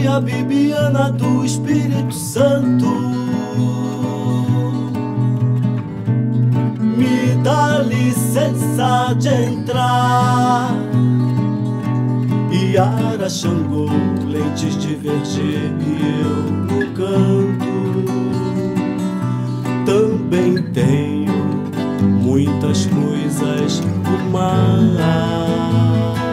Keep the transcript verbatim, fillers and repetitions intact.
Maria Bibiana do Espírito Santo, me dá licença de entrar. Iara, Xangô, lentes de verde e eu no canto. Também tenho muitas coisas do mar.